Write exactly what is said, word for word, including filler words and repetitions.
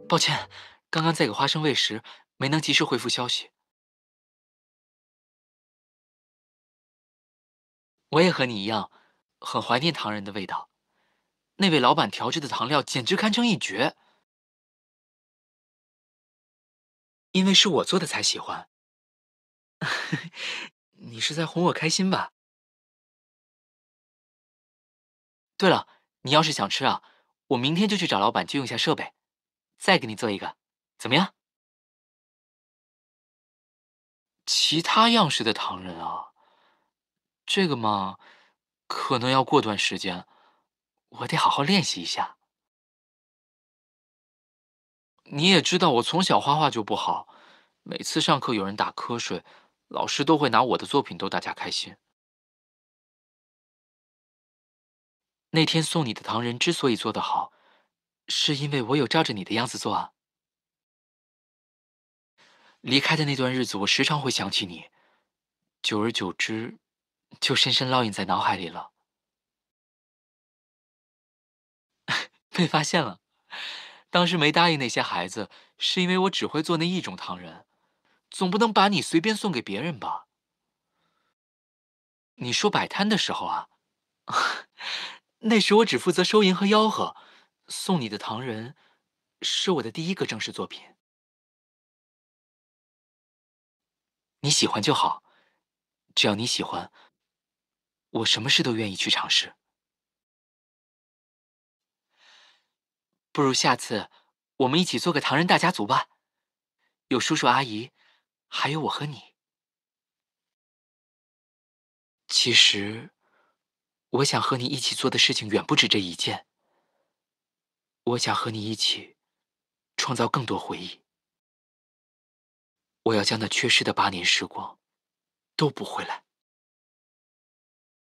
抱歉，刚刚在给花生喂食，没能及时回复消息。我也和你一样，很怀念糖人的味道。那位老板调制的糖料简直堪称一绝，因为是我做的才喜欢。你是在哄我开心吧？对了，你要是想吃啊，我明天就去找老板借用一下设备，再给你做一个，怎么样？其他样式的糖人啊，这个嘛，可能要过段时间，我得好好练习一下。你也知道，我从小画画就不好，每次上课有人打瞌睡，老师都会拿我的作品逗大家开心。那天送你的糖人之所以做得好，是因为我有照着你的样子做啊。离开的那段日子，我时常会想起你，久而久之，就深深烙印在脑海里了。被发现了，当时没答应那些孩子，是因为我只会做那一种糖人，总不能把你随便送给别人吧？你说摆摊的时候啊，那时我只负责收银和吆喝，送你的糖人是我的第一个正式作品。你喜欢就好，只要你喜欢，我什么事都愿意去尝试。不如下次我们一起做个唐人大家族吧，有叔叔阿姨，还有我和你。其实，我想和你一起做的事情远不止这一件。我想和你一起创造更多回忆。我要将那缺失的八年时光都补回来。